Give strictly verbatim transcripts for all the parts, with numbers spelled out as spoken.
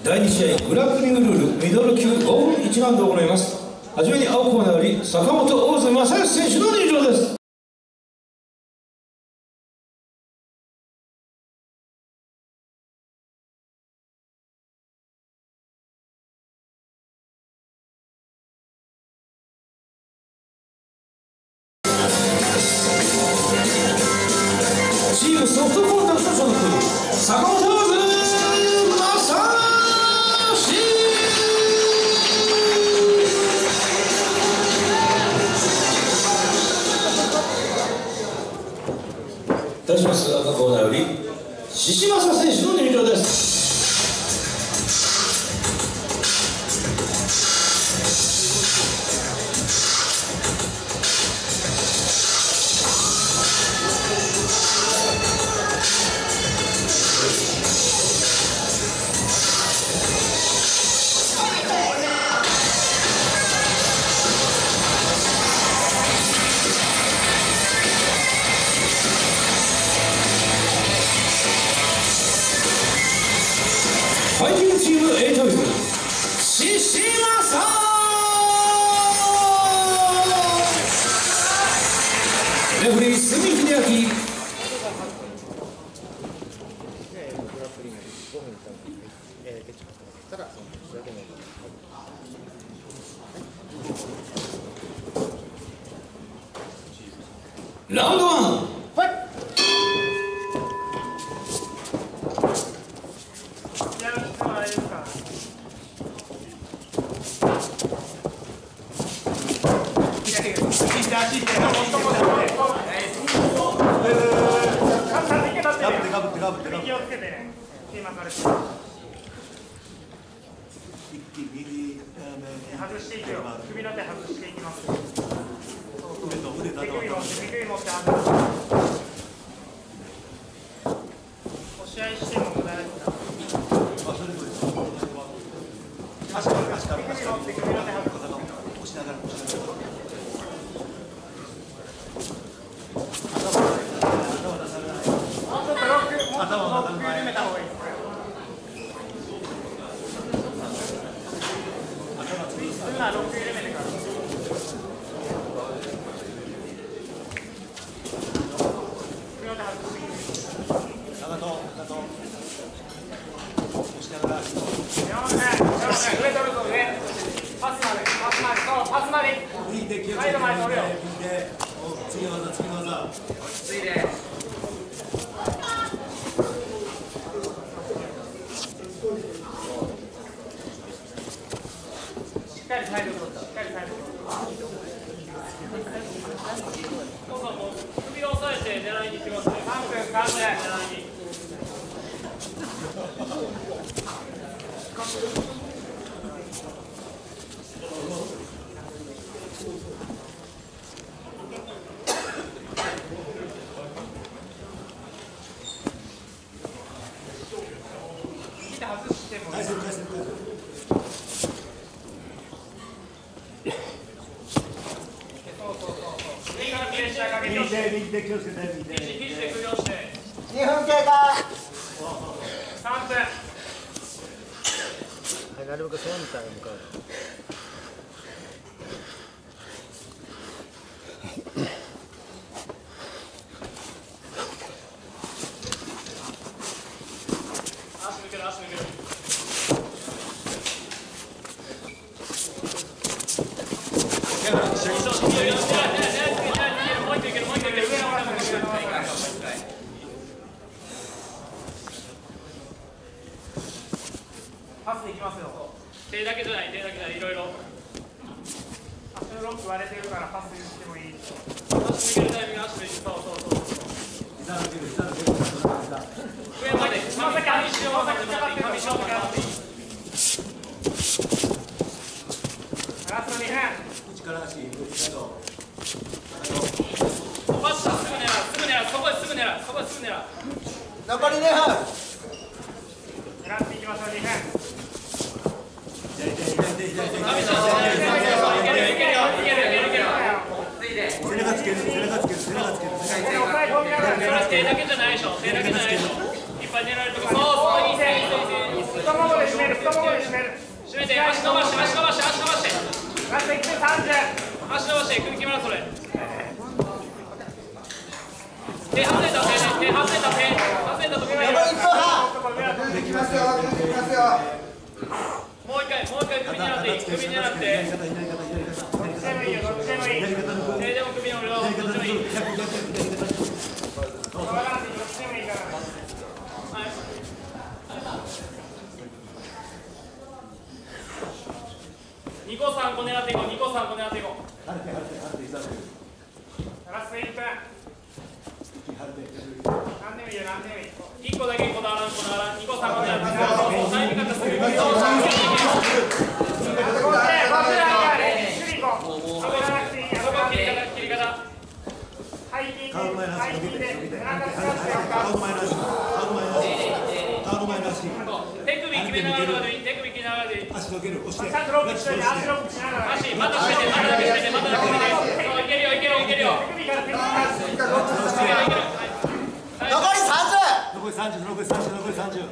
だいに試合グラップリングルールミドル級ごふんいちラウンドを行います。はじめに青コーナーより坂本大津正義選手の入場です。チームソフトコンタクト所属坂本大津正義。対します赤コーナーより獅子正選手の入場です。ファイティングチームエイトウィズ獅子正。レフェリー角秀明。ラウンドワン。 外していくよ。首の手外していきます。手首持って手首持って外す。押し合いしても無駄です。足から足から手首持って首の手外す。押しながら押しながら。頭を緩めた方がいいです。今ロック緩めてから。長戸、長戸。押しながら。上取るぞ上。パスまで、パスまで、そうパスまで。サイドまで取るよ。次の技、次の技。落ち着いて。しっかりサイド取った。しっかりサイド取った。そうそう、もう首を押さえて狙いに行ってますね。さんぷん、完成。狙いに。切って外してもいい。右手気をつけて、右手。肘で首をして。にふん経過。さんぷん。はい、なるべくそうみたいに向かう。足抜ける、足抜ける。パスでいきますよ。手だけじゃない、手だけじゃない、いろいろ。足のロック割れてるからパスしてもいい。足抜けるタイミング、足抜いて、そうそうそう。膝抜ける、膝抜ける。上まで、つま先、上しよう、上しよう、上しよう。ラストにふん。内から足、内からパスした、すぐ狙う、すぐ狙う、そこへすぐ狙う、そこへすぐ狙う。残りにふん。狙っていきましょう、にふん。背中つける、背中つける、背中つける。手だけじゃないでしょ、手だけじゃないでしょ。いっぱい狙えるところ。そうそう、いい線、いい線、いい線。太ももで締める、太締めて、足伸ばして、足伸ばして、足伸ばして。ラストいってんさんじゅう。足伸ばして、空気回るそれ。手外れた、手、手外れた、手、外れたところがいい。 できますよ、できますよ。 もう一回、もう一回首狙っていい、首狙って。どっちでもいいよ、どっちでもいい。手でも首の裏を、どっちでもいい。にこさんこ狙っていこう、にこさんこ狙っていこう。ラストいっぷん。何でもいいよ、何でもいい。いっこだけこだわらん、こだわらん。にこさんこ狙っていこう。タイミングがすぐ。切り方。背筋で、背筋で、背中使ってよ。手首決めながらでいい、手首決めながらでいい。足のける、押して。ちゃんとロックしといて、足ロックしながら。足、また締めて、まただけ締めて、まただけ締めて。いけるよ、いけるよ、いけるよ。手首から手首から。 残りさんじゅう。 残りさんじゅう、残りさんじゅう、残りさんじゅう。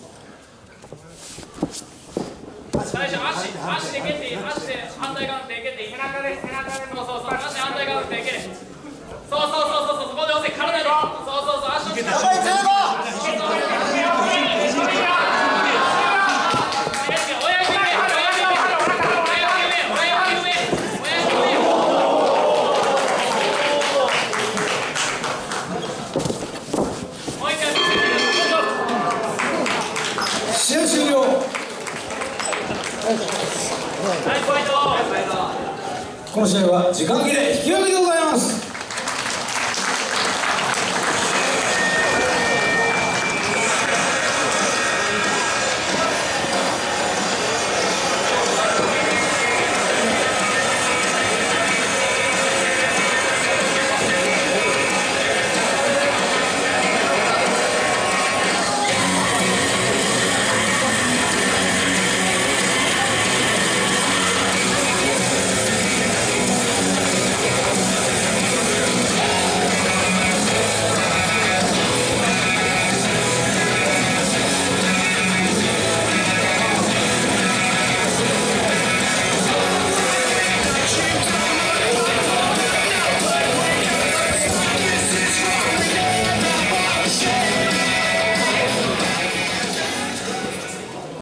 最初、足、足で蹴っていい、足で反対側の手蹴っていい。背中で、背中で。そうそうそう、足反対側の手蹴れ。そうそうそうそう、そこで押せ、体で。そうそうそう、足の力。 残りじゅうご。 試合終了。この試合は時間切れ引き分けでございます。